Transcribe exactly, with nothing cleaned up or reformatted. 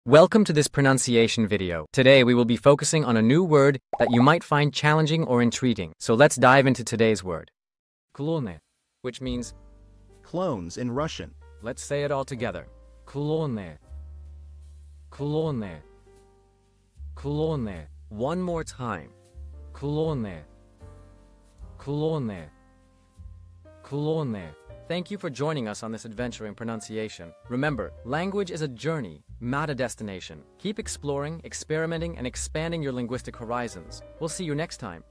Welcome to this pronunciation video. Today we will be focusing on a new word that you might find challenging or intriguing. So let's dive into today's word. Klony, which means clones in Russian. Let's say it all together. Klony. Klony. Klony. One more time. Klony. Klony. Klony. Thank you for joining us on this adventure in pronunciation. Remember, language is a journey, not a destination. Keep exploring, experimenting, and expanding your linguistic horizons. We'll see you next time.